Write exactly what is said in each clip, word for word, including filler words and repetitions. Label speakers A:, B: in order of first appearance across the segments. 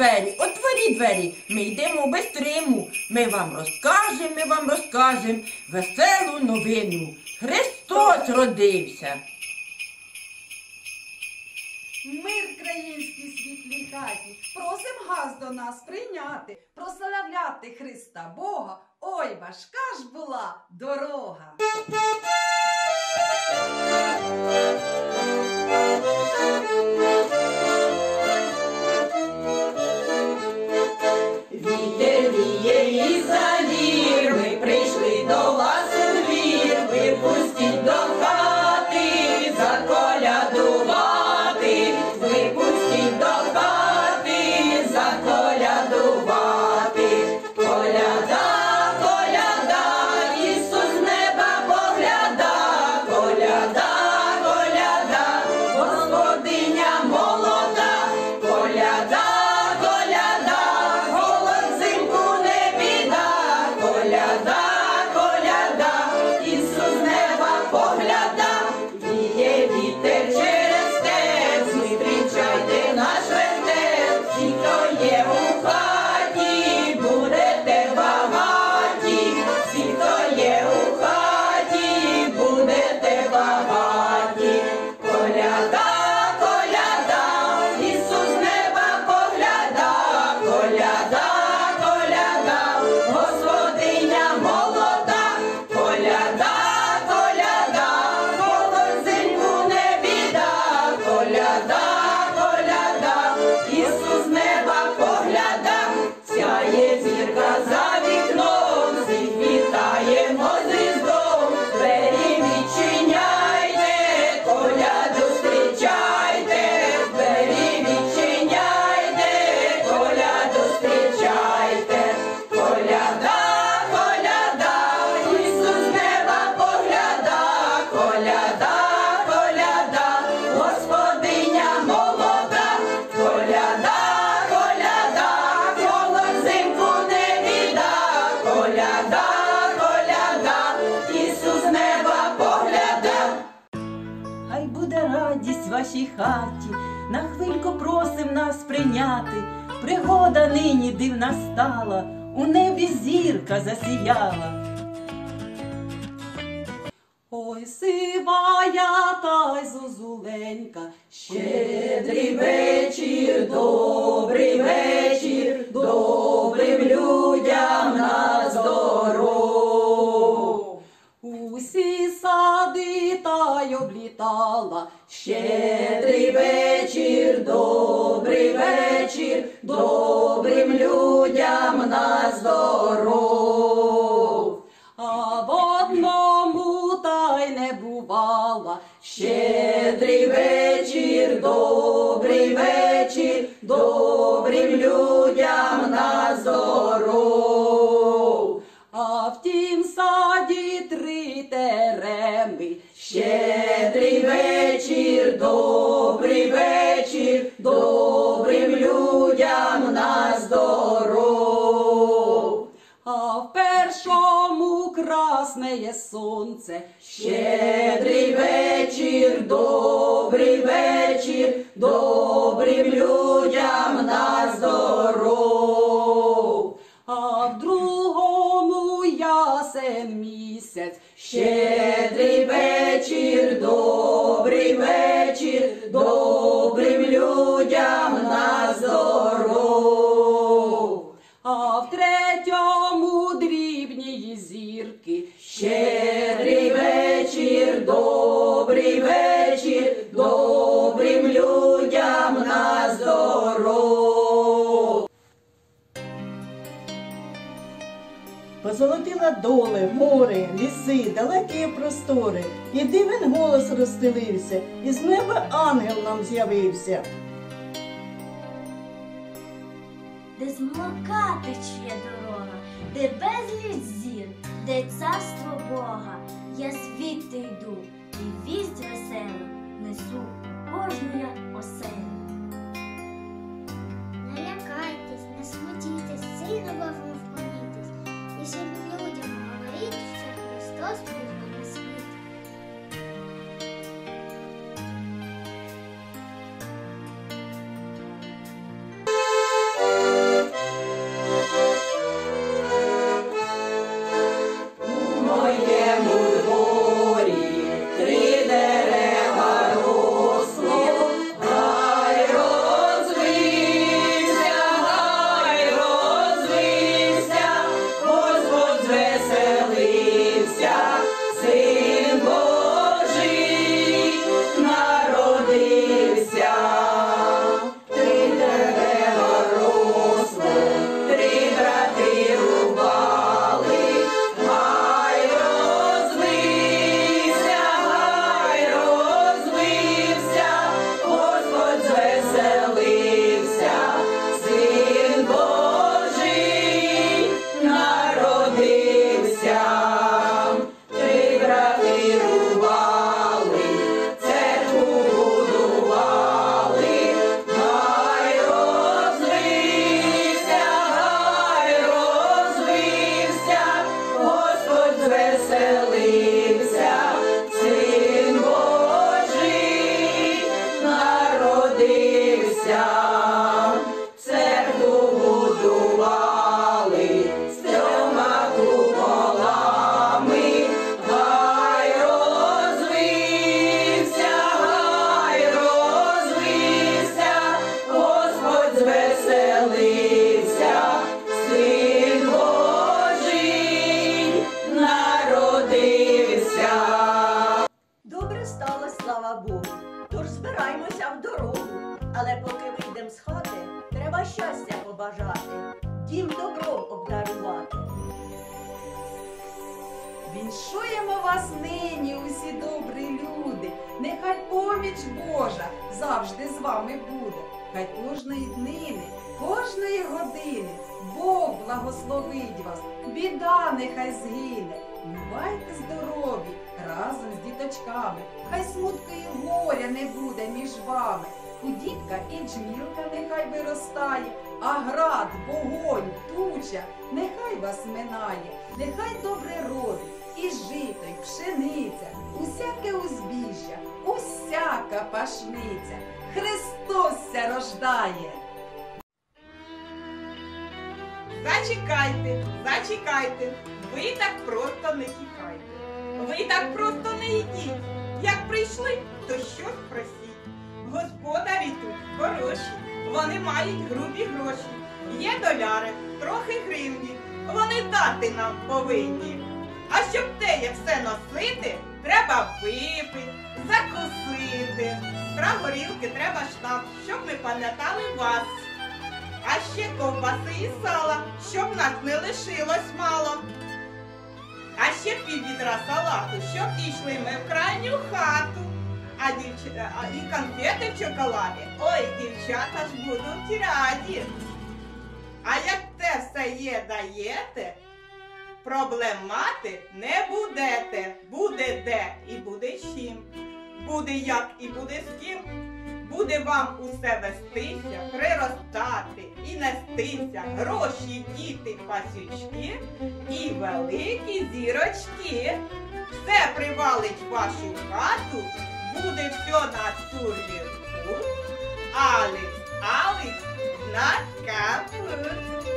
A: двері, отворіть двері, ми йдемо без триму. Ми вам розкажемо, ми вам розкажемо веселу новину. Христос родився.
B: Мир країнській світлій хаті, просим газ до нас прийняти, прославляти Христа Бога, ой, важка ж була дорога.
A: Вітер віє із-за гір, ми прийшли до вас у двір, ви пустіть до хати заколядувати, ви пустіть до хати заколядувати. Коляда, коляда, Ісус з неба погляда, коляда, коляда, Господиня молода, коляда.
C: В вашій хаті, на хвильку просим нас прийняти. Пригода нині дивна стала, у небі зірка засіяла. Ой, сивая та й зозуленька, щедрий вечір, добрий вечір, добрим людям на здоров. Усі сади та й облітала, щедрий вечір, добрий вечір, добрим людям на здоров. А в одному та й не бувала, щедрий вечір, добрий вечір, добрим людям на здоров. А в тім саді три тереми, щедрий вечір, добрий вечір, добрим людям на здоров. А в першому красне сонце, щедрий вечір, добрий вечір, добрим людям на здоров. А в другому ясен місяць, щедрий вечір, добрий вечір, добрим людям на здоров. А в третьому дрібні зірки, щедрий вечір, добрий вечір, добрим людям на здоров.
D: Позолотила доли, гори, ліси, далекі простори, і дивен голос розстелився, і з неба ангел нам з'явився.
E: Де з молока тече дорога, де безліч зір, де царство Бога. Я звідти йду, і вість веселу несу кожну я оселю.
F: Не лякайтесь, не смутітесь, сильно Богу вклонітесь, і всім людям говоріть, що Христос прийшов на світ.
C: моєму дворі три дерева росло, гай розвився, гай розвився, Господь звеселився, Син Божий народився. Три дерева росло, три брати рубали, гай розвився, гай розвився, Господь звеселився, Син Божий народився. Три брати рубали, церкву будували, гай розвився, гай розвився, Господь звеселився, Син Божий народився. Церкву будували з трьома куполами, гай розвився, гай розвився, Господь звеселився, Син Божий народився.
G: Добре стало, слава Богу, тож збираймося в дорогу. Але поки вийдем з хати, треба щастя побажати, дім добром обдарувати.
B: Віншуємо вас нині, усі добрі люди. Нехай поміч Божа завжди з вами буде. Хай кожної днини, кожної години Бог благословить вас, біда нехай згине. Бувайте здорові разом з діточками, хай смутку і горя не буде між вами. У дітка і джмілка нехай виростає, а град, вогонь, туча нехай вас минає. Нехай добре родить і жито, і пшениця, усяке узбіжжя, усяка пашниця. Христос ся рождає!
H: Зачекайте, зачекайте, ви так просто не тікайте. Ви так просто не йдіть. Як прийшли, то щось просіть. Господарі тут хороші, вони мають грубі гроші. Є доляри, трохи гривні, вони дати нам повинні. А щоб те, як все носити, треба випити, закусити. Про горілки треба штаб, щоб ми пам'ятали вас. А ще ковбаси і сала, щоб нас не лишилось мало. А ще піввідра салату, щоб дійшли ми в крайню хату. А, дівч... а і конфети в чоколаді, ой, дівчата ж будуть раді. А як те все є даєте, проблем мати не будете. Буде де і буде з чим. Буде як і буде з ким. Буде вам усе вестися, приростати і нестися, гроші, діти, пасючки і великі зірочки. Все привалить в вашу хату, буде все на турбірку, Алекс, Алекс на капут.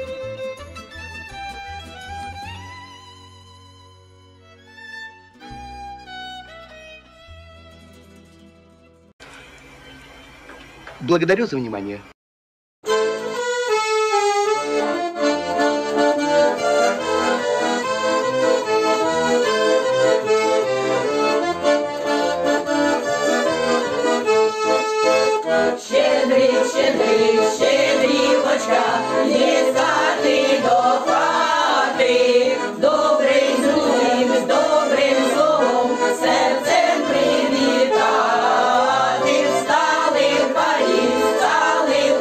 I: Благодарю за внимание.
C: Щедрик, щедрик, щедрівочка, є з хати до хати, добрий з другим, з добрим словом, серцем привітати. Стали в парі, стали в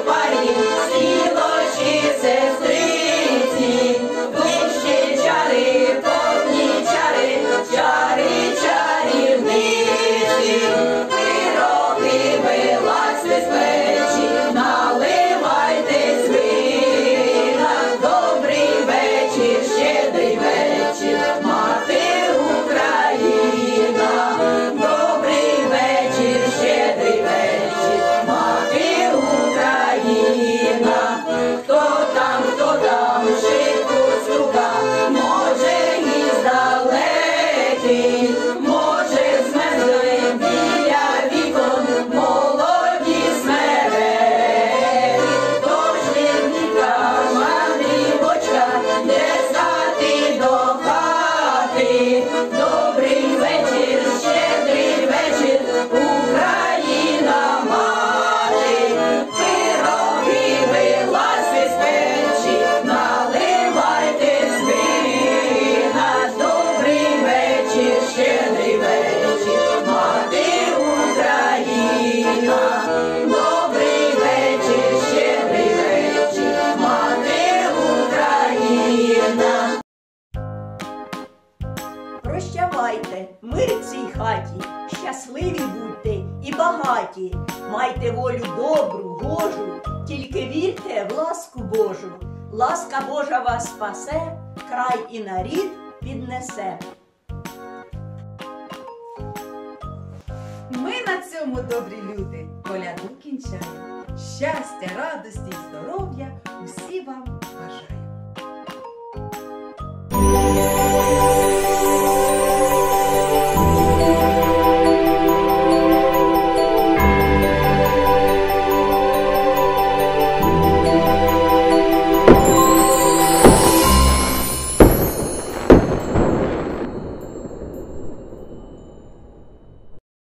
G: Прощавайте, мир цій хаті, щасливі будьте і багаті. Майте волю добру, гожу, тільки вірте в ласку Божу. Ласка Божа вас спасе, край і нарід піднесе.
B: Ми на цьому, добрі люди, коляду кінчаємо. Щастя, радості і здоров'я усі вам